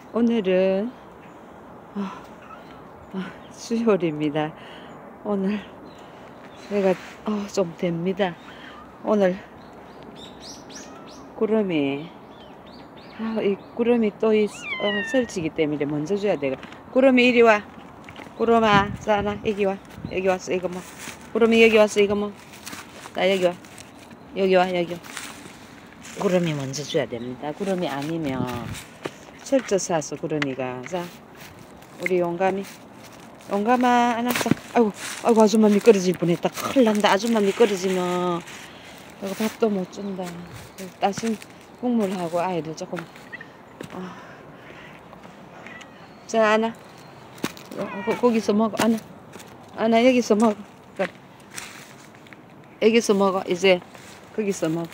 오늘은 수요일입니다. 오늘 해가 좀 됩니다. 오늘 구름이 이 구름이 또 설치기 때문에 먼저 줘야 돼. 구름이 이리 와. 구름아, 자나 여기 와. 여기 왔어. 이거 뭐. 구름이 여기 왔어. 이거 뭐. 자 여기 와. 여기 와. 여기 와. 구름이 먼저 줘야 됩니다. 구름이 아니면 설쳐서 구름이가. 자 우리 용감이. 용감아, 안았어. 아이고 아줌마 미끄러질 뻔했다. 큰일 난다. 아줌마 미끄러지면 이거 밥도 못 준다. 따신 국물하고 아이들 조금. 자, 안아. 거기서 먹어. 안아 여기서 먹어. 그래. 여기서 먹어. 이제 거기서 먹어.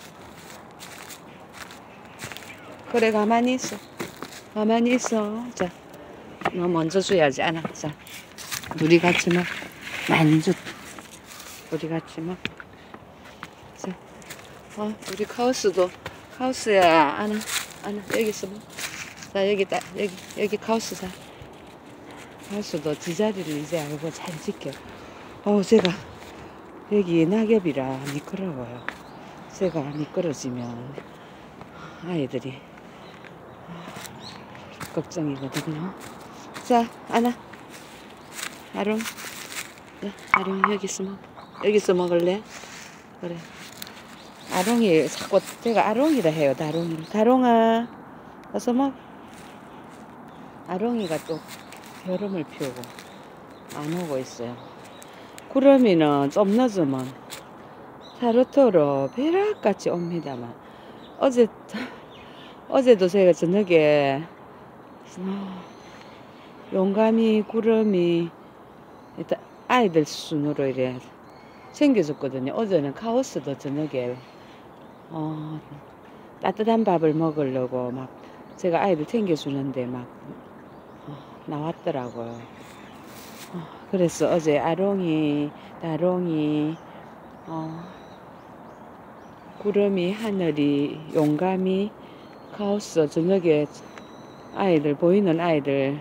그래, 가만히 있어. 가만히 있어. 자, 너 먼저 줘야지. 안아. 자, 우리 같이 먹. 많이 줘. 우리 같이 먹. 자, 우리 카우스야. 안아. 여기서 먹. 자, 여기다. 여기 카우스. 자, 카우스도 지 자리를 이제 알고 잘 지켜. 제가 여기 낙엽이라 미끄러워요. 제가 미끄러지면 아이들이 걱정이거든요. 자, 안아. 아롱. 아롱 여기서 먹을래? 그래. 아롱이 자꾸 제가 아롱이라 해요. 다롱아 어서 먹. 아롱이가 또 여름을 피우고 안 오고 있어요. 구름이는 좀 늦으면 타르토로 벼락같이 옵니다만 어제도 제가 저녁에 용감이 구름이 일단 아이들 순으로 이래 챙겨줬거든요. 어제는 카오스도 저녁에 따뜻한 밥을 먹으려고 막 제가 아이들 챙겨주는데 막 나왔더라고요. 그래서 어제 아롱이, 다롱이, 구름이, 하늘이, 용감이, 카오스 저녁에 아이들 보이는 아이들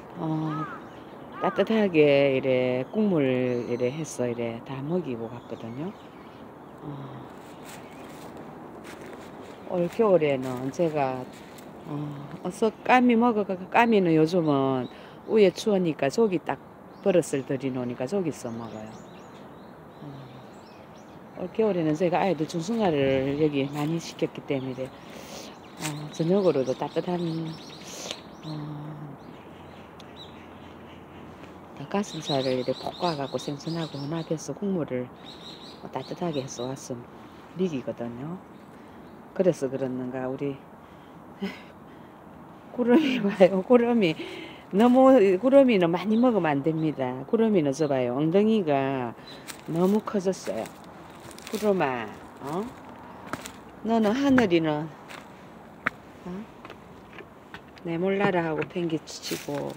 따뜻하게 이래 국물 이래 해서 이래 다 먹이고 갔거든요. 올 겨울에는 제가 어서 까미 까미는 요즘은 위에 추우니까 저기 딱 버릇을 들이놓으니까 저기서 먹어요. 올 겨울에는 제가 아이들 중승화를 여기 많이 시켰기 때문에 저녁으로도 따뜻한 닭가슴살을 이렇게 볶아갖고 생선하고 혼합해서 국물을 따뜻하게 해서 왔으면 미기거든요. 그래서 그렇는가 우리 구름이 봐요. 구름이는 많이 먹으면 안 됩니다. 구름이는 저봐요. 엉덩이가 너무 커졌어요. 구름아, 너는 하늘이는 내몰라라 하고 팽개치고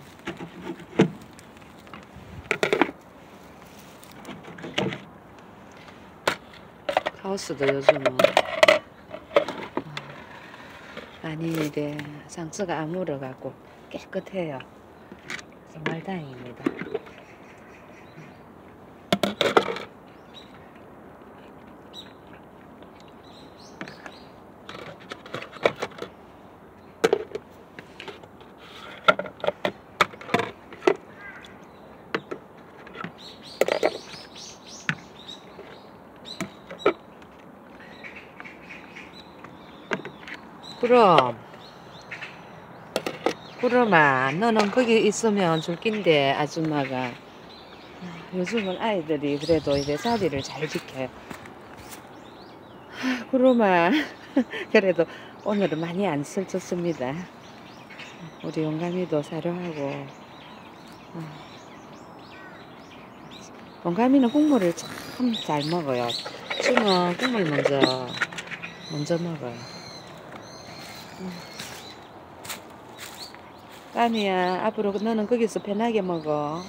카오스도 요즘은 많이 이래 상처가 안 물어가고 깨끗해요. 정말 다행입니다. 구름아, 너는 거기 있으면 줄 낀데 아줌마가 요즘은 아이들이 그래도 이제 자리를 잘 지켜요. 구름아, 그래도 오늘은 많이 안 슬쳤습니다. 우리 용감이도 사료하고 용감이는 국물을 참 잘 먹어요. 춤은 국물 먼저 먹어요. 까미야, 앞으로 너는 거기서 편하게 먹어.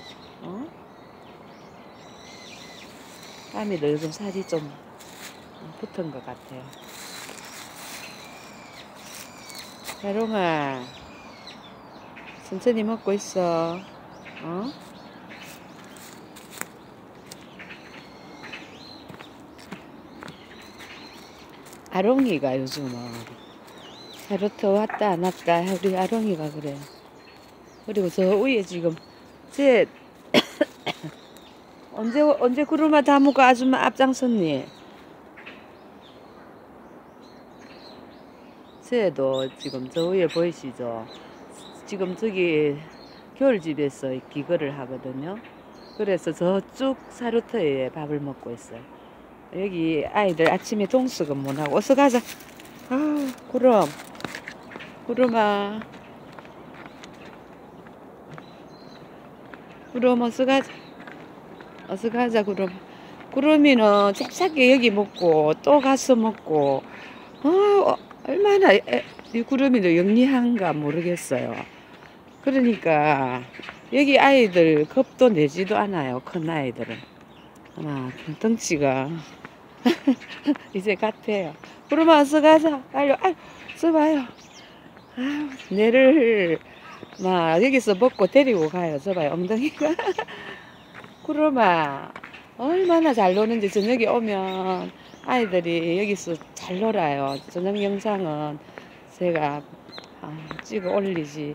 까미도 요즘 살이 좀 붙은 것 같아요. 해롱아, 천천히 먹고 있어. 어? 아롱이가 요즘은 캐로트 왔다 안 왔다 우리 아롱이가 그래. 그리고 저 위에 지금 쟤 언제 구르마 다무고 아줌마 앞장섰니? 쟤도 지금 저 위에 보이시죠? 지금 저기 겨울집에서 기거를 하거든요. 그래서 저쪽 사루터에 밥을 먹고 있어요. 여기 아이들 아침에 동수근무하고 어서 가자. 아, 구름아 구름 어서 가자 구름. 구름이는 잽싸게 여기 먹고 또 가서 먹고 얼마나 이 구름이도 영리한가 모르겠어요. 그러니까 여기 아이들 겁도 내지도 않아요. 큰 아이들은 아마 덩치가 이제 같아요. 구름아 어서 가자. 빨리 써봐요. 내를 막 여기서 먹고 데리고 가요. 저봐요 엉덩이가. 구름아 얼마나 잘 노는지 저녁에 오면 아이들이 여기서 잘 놀아요. 저녁 영상은 제가 찍어 올리지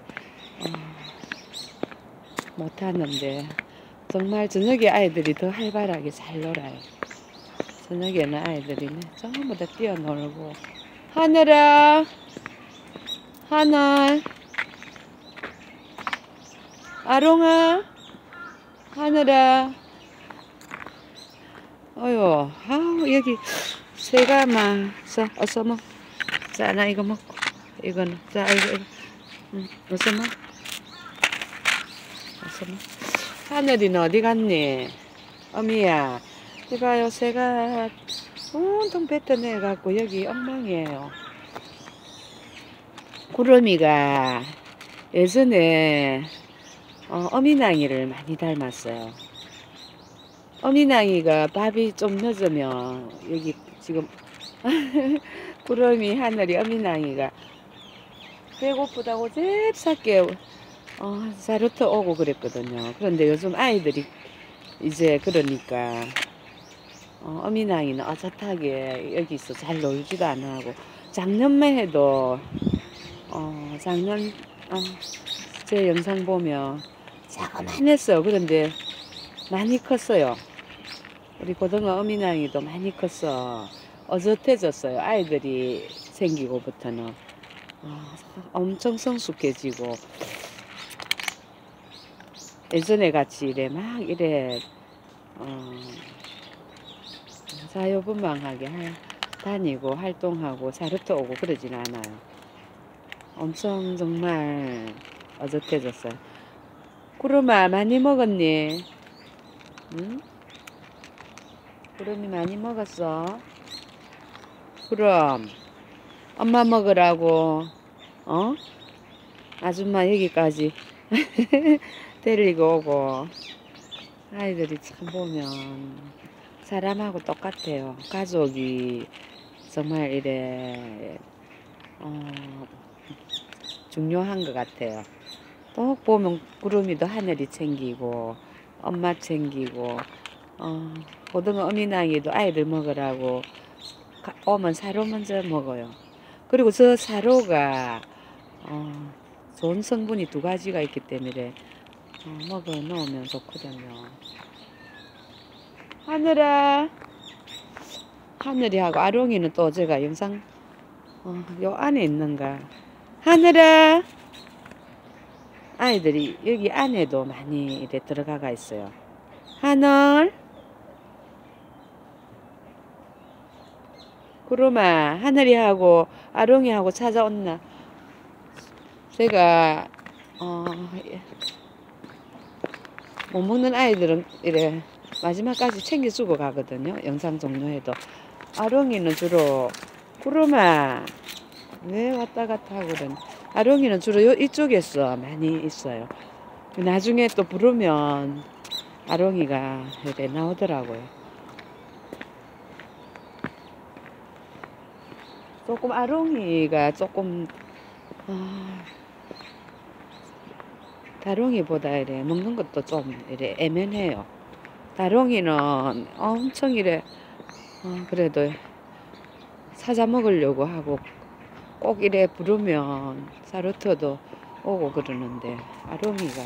못하는데 정말 저녁에 아이들이 더 활발하게 잘 놀아요. 저녁에는 아이들이 전부 다 뛰어놀고. 하늘아 하늘 아롱아 하늘아 어휴 여기 새가 막 자 어서 먹. 자 나 이거 먹고 이거는 자 이거 어서 먹. 어서 먹. 하늘이는 어디 갔니? 어미야 이봐요 새가 온통 뱉어내 갖고 여기 엉망이에요. 구름이가 예전에 어미낭이를 많이 닮았어요. 어미낭이가 밥이 좀 늦으면 여기 지금 구름이 하늘이 어미낭이가 배고프다고 잽싸게 사료터 오고 그랬거든요. 그런데 요즘 아이들이 이제 그러니까 어미낭이는 어젓하게 여기서 잘 놀지도 않아 하고 작년만 해도 작년 제 영상 보면 자그만했어요. 그런데 많이 컸어요. 우리 고등어 어미낭이도 많이 컸어. 어젓해졌어요. 아이들이 생기고부터는 엄청 성숙해지고 예전에 같이 이래 막 이래 자유분방하게 다니고 활동하고 사료터 오고 그러진 않아요. 엄청 정말 어젓해졌어요. 구름아 많이 먹었니? 응? 구름이 많이 먹었어? 그럼 엄마 먹으라고 아줌마 여기까지 데리고 오고. 아이들이 참 보면 사람하고 똑같아요. 가족이 정말 이래 중요한 것 같아요. 또 보면 구름이도 하늘이 챙기고 엄마 챙기고 고등어 어미낭이도 아이들 먹으라고 오면 사료 먼저 먹어요. 그리고 저 사료가 좋은 성분이 2가지가 있기 때문에 먹어 놓으면 좋거든요. 하늘이하고 아롱이는 또 제가 영상 요 안에 있는가. 하늘아 아이들이 여기 안에도 많이 이래 들어가가 있어요. 하늘 구름아 하늘이하고 아롱이하고 찾아온나. 제가 못 먹는 아이들은 이래 마지막까지 챙겨주고 가거든요. 영상 종료해도. 아롱이는 주로 구름아 왜 왔다 갔다 하고 그러니. 아롱이는 주로 이쪽에서 많이 있어요. 나중에 또 부르면 아롱이가 이렇게 나오더라고요. 조금 아롱이가 조금 다롱이보다 이래 먹는 것도 좀 이래 애매해요. 다롱이는 엄청 이래 그래도 사자 먹으려고 하고 꼭 이래 부르면 사루터도 오고 그러는데 아롱이가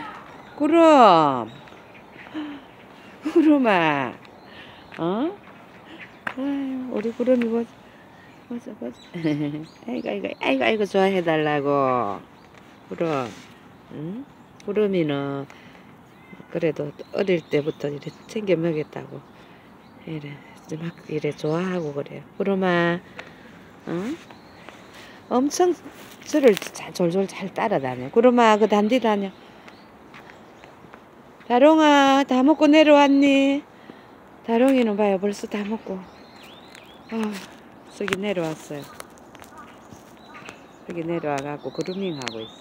구름아 아유, 우리 구름이 보자 아이고 좋아해달라고 구름. 응? 구름이는 그래도 어릴 때부터 이래 챙겨 먹였다고 이래 막 이래 좋아하고 그래요. 구름아 엄청 저를 졸졸 잘 따라다녀. 구름아 그 단디 다녀. 다롱아 다 먹고 내려왔니? 다롱이는 봐요 벌써 다 먹고 저기 내려왔어요. 여기 내려와갖고 그루밍 하고 있어.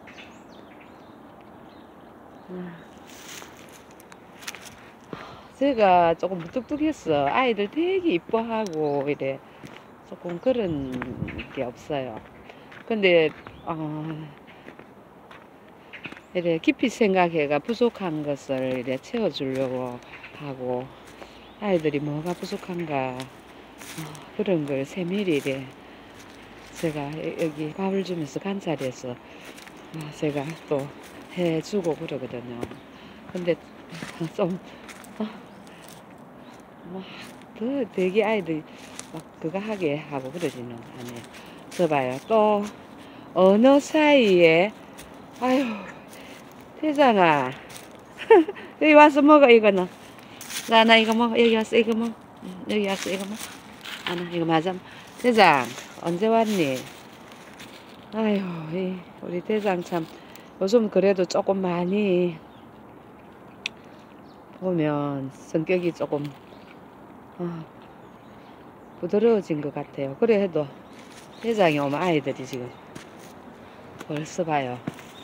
제가 조금 무뚝뚝했어. 아이들 되게 이뻐하고 이래 조금 그런 게 없어요. 근데 이래 깊이 생각해가 부족한 것을 이래 채워주려고 하고 아이들이 뭐가 부족한가 그런 걸 세밀히 이래 제가 여기 밥을 주면서 관찰해서 제가 또 해주고 그러거든요. 근데 좀 되게 아이들 막 그거 하게 하고 그러지는 않아요. 저 봐요. 또 어느 사이에 아유 태장아 여기 와서 먹어 이거는. 나 이거 먹어. 여기 와서 이거 먹어. 여기 와서 이거 먹어. 이거 맞아. 대장 언제 왔니? 아유 우리 대장 참 요즘 그래도 조금 많이 보면 성격이 조금 부드러워진 것 같아요. 그래 해도 대장이 오면 아이들이 지금 벌써 봐요.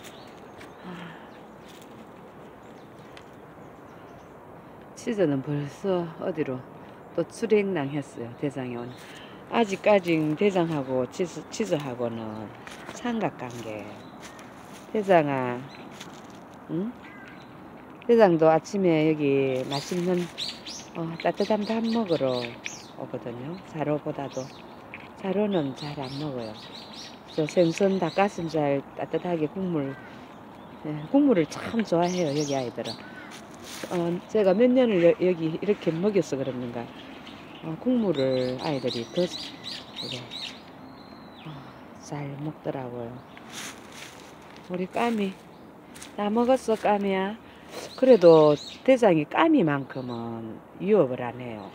치즈는 벌써 어디로 또 출행랑 했어요. 대장이 오늘. 아직까지 대장하고 치즈하고는 삼각관계. 대장아 응? 대장도 아침에 여기 맛있는 따뜻한 밥 먹으러 오거든요. 사료보다도 사료는 잘 안 먹어요. 저 생선 닭가슴살 따뜻하게 국물을 참 좋아해요. 여기 아이들은. 제가 몇 년을 여기 이렇게 먹여서 그랬는가 국물을 아이들이 더 잘 먹더라고요. 우리 까미 다 먹었어. 까미야. 그래도 대장이 까미만큼은 유업을 안 해요.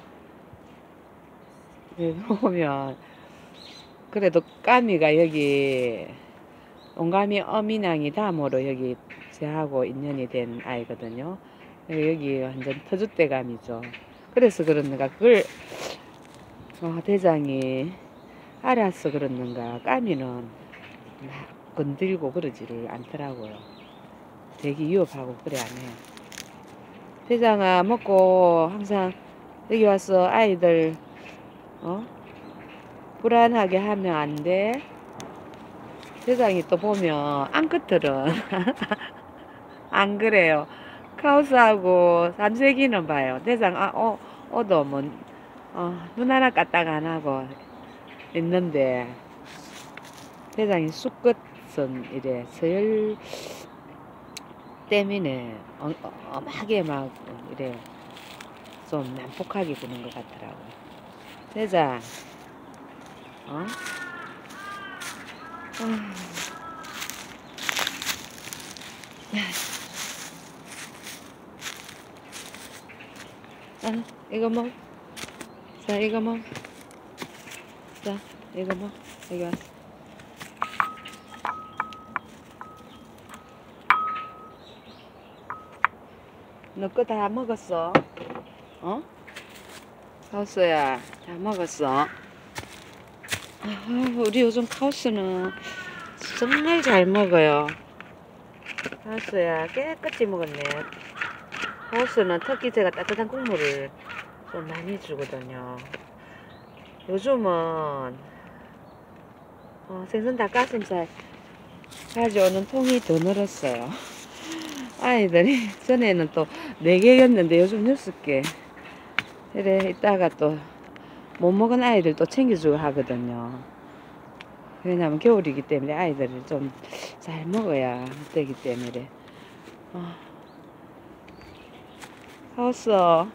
여기 보면 그래도 까미가 여기 온가미 어미낭이 다음으로 여기 제하고 인연이 된 아이거든요. 여기 완전 터줏대감이죠. 그래서 그런가 그걸 대장이 알아서 그렇는가 까미는 막 건들고 그러지를 않더라고요. 되게 위협하고 그래 안 해요. 대장아 먹고 항상 여기 와서 아이들 불안하게 하면 안 돼. 대장이 또 보면 안끝들은 안 그래요. 카우스하고 삼색이는 봐요. 대장 옷도 뭐 눈 하나 까딱 안 하고 있는데 대장이 쑥끝은 이래 서열 때문에 엄하게 막 이래 좀 난폭하게 구는 것 같더라고요. 대장 이거 먹. 자 이거 먹. 자 이거 먹. 여기 왔어. 너 거 다 먹었어? 카우스야 다 먹었어? 우리 요즘 카우스는 정말 잘 먹어요. 카우스야 깨끗이 먹었네. 카우스는 특히 제가 따뜻한 국물을 좀 많이 주거든요. 요즘은 생선 닭가슴살 가져오는 통이 더 늘었어요. 아이들이 전에는 또 4개였는데 요즘 6개. 그래 이따가 또 못 먹은 아이들 또 챙겨주고 하거든요. 왜냐면 겨울이기 때문에 아이들을 좀 잘 먹어야 되기 때문에. 하우스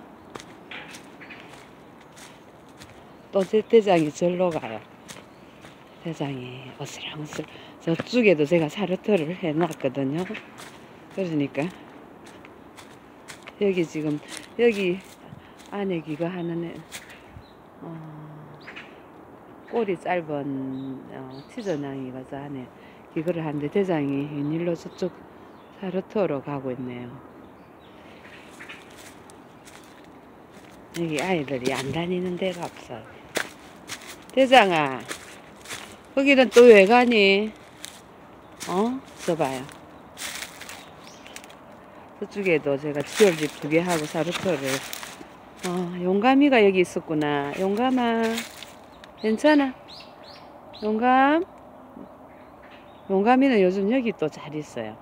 또 대장이 절로 가요. 대장이 어슬렁어슬. 저쪽에도 제가 사르트를 해놨거든요. 그러니까 여기 지금 여기 안에 기가 하는 애, 꼬리 짧은 치저냥이가 저 안에 기거를 하는데 대장이 웬일로 저쪽 사르트로 가고 있네요. 여기 아이들이 안 다니는 데가 없어. 대장아, 거기는 또 왜 가니? 저 봐요. 저쪽에도 제가 지올집 2개 하고 사르트를. 용감이가 여기 있었구나. 용감아, 괜찮아? 용감? 용감이는 요즘 여기 또 잘 있어요.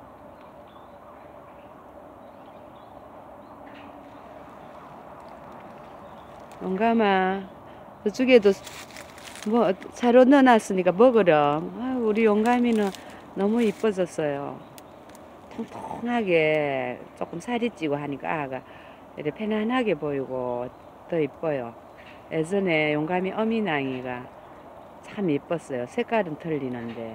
용감아, 저쪽에도 뭐 자로 넣어놨으니까 먹으렴. 우리 용감이는 너무 이뻐졌어요. 통통하게 조금 살이 찌고 하니까 아가 이렇게 편안하게 보이고 더 이뻐요. 예전에 용감이 어미낭이가 참 이뻤어요. 색깔은 틀리는데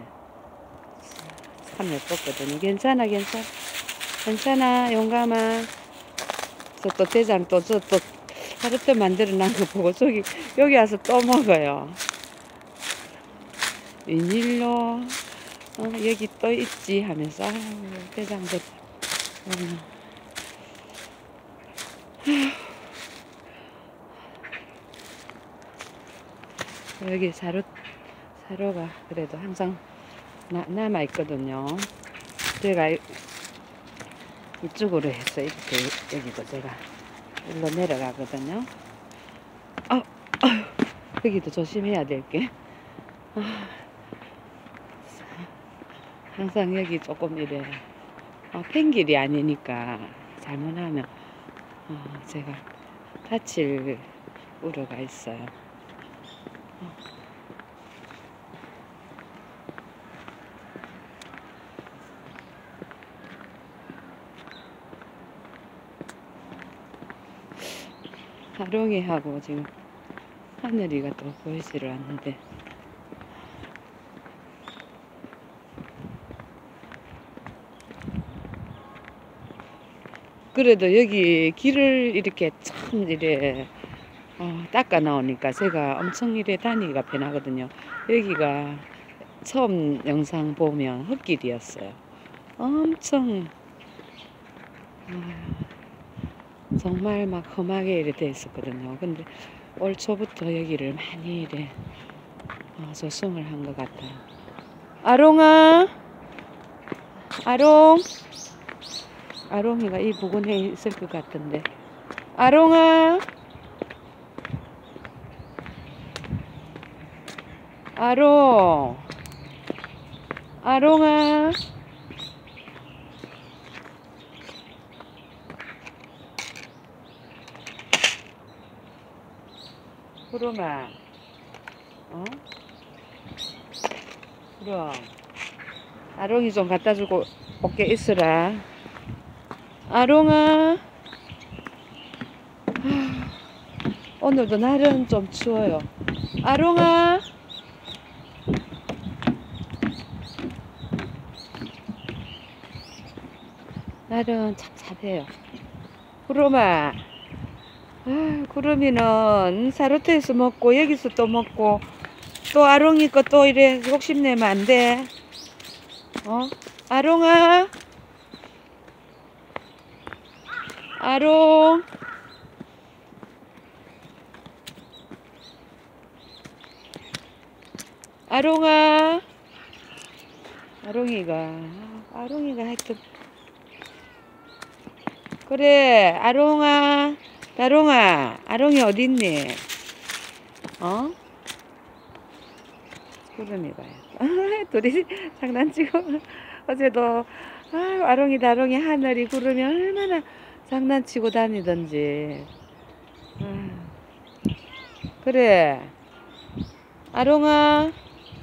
참 예뻤거든요. 괜찮아 괜찮아 괜찮아 용감아. 저 또 대장 또 저 또 하루때 만들어 놓은 거 보고 여기 와서 또 먹어요. 웬일로 여기 또 있지 하면서 대장들 여기 사료가 그래도 항상 남아 있거든요. 제가 이쪽으로 해서 이렇게 여기도 제가 일로 내려가거든요. 여기도 조심해야 될게. 항상 여기 조금 이래 펜길이 아니니까 잘못하면 제가 다칠 우려가 있어요. 하롱이하고 지금 하늘이가 또 보이지를 않는데 그래도 여기 길을 이렇게 참 이래 닦아 나오니까 제가 엄청 이래 다니기가 편하거든요. 여기가 처음 영상 보면 흙길이었어요. 엄청 정말 막 험하게 이래 돼 있었거든요. 근데 올 초부터 여기를 많이 이래 조성을 한 것 같아요. 아롱아, 아롱이가 이 부근에 있을 것 같은데. 아롱아, 아롱아. 구름아, 그럼 아롱이 좀 갖다 주고 올게 있으라. 아롱아, 오늘도 날은 좀 추워요. 아롱아, 날은 찹찹해요. 구름아, 구름이는 사르트에서 먹고 여기서 또 먹고 또 아롱이 거 또 이래 욕심내면 안 돼. 아롱아, 아롱. 아롱아, 아롱이가 하여튼 그래. 아롱아, 아롱이 어딨니? 구름이 봐요. 둘이 장난치고 어제도 아롱이 다롱이 하늘이 구름이 얼마나 장난치고 다니던지. 그래 아롱아,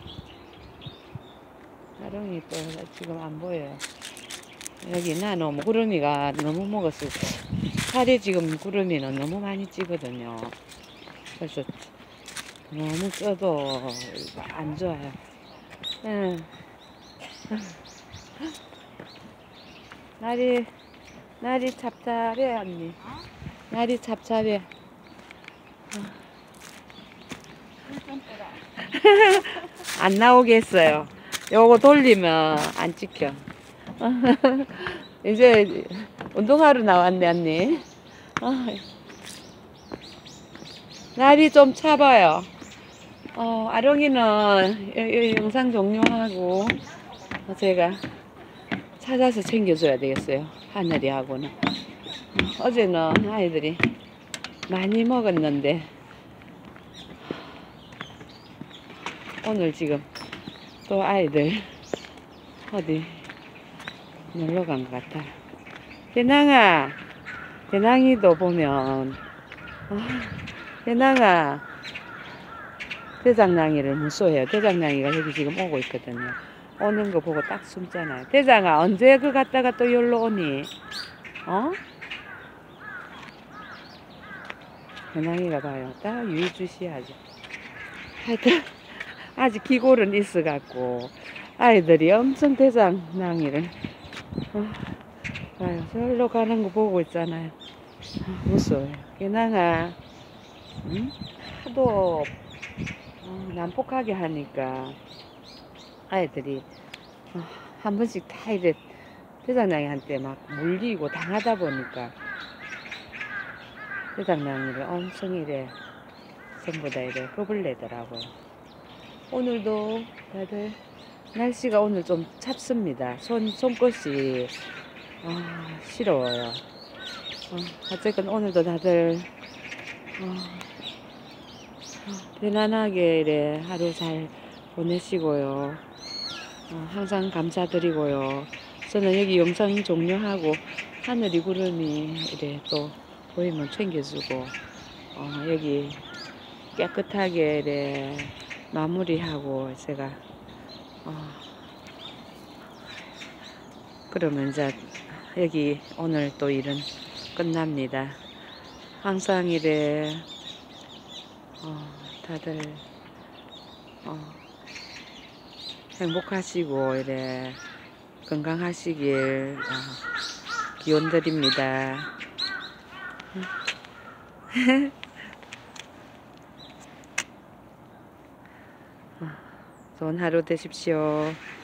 아롱이 또 지금 안 보여요. 여기 나 너무 구름이가 너무 먹었어. 살이 지금 구름이는 너무 많이 찌거든요. 그래서 너무 쪄도 안 좋아요. 응. 날이 찹찹해 언니. 날이 찹찹해. 안 나오게 했어요. 요거 돌리면 안 찍혀. 이제 운동하러 나왔네 언니. 날이 좀 차봐요. 아롱이는 영상 종료하고 제가 찾아서 챙겨줘야 되겠어요. 하늘이 하고는. 어제는 아이들이 많이 먹었는데 오늘 지금 또 아이들 어디 놀러 간 것 같아요. 대낭아, 대낭이도 보면 대낭아, 대장낭이를 무서워해요. 대장낭이가 여기 지금 오고 있거든요. 오는 거 보고 딱 숨잖아요. 대장아, 언제 그 갔다가 또 여기로 오니? 대낭이가 봐요. 딱 유의주시하죠. 하여튼 아직 기골은 있어갖고 아이들이 엄청 대장낭이를 봐요. 저기로 가는 거 보고 있잖아요. 무서워요. 대낭아, 응? 하도 난폭하게 하니까 아이들이 한 번씩 다 이래 대장낭이한테 막 물리고 당하다 보니까 대장낭이를 엄청 이래 전부 다 이래 겁을 내더라고요. 오늘도 다들 날씨가 오늘 좀 찹습니다. 손끝이 시려워요. 어쨌건 오늘도 다들 편안하게 이래 하루 잘 보내시고요. 항상 감사드리고요. 저는 여기 영상 종료하고 하늘이 구름이 이래 또 보이면 챙겨주고 여기 깨끗하게 이래 마무리하고 제가 그러면 이제 여기 오늘 또 일은 끝납니다. 항상 이래 다들 행복하시고 이래 건강하시길 기원 드립니다. 좋은 하루 되십시오.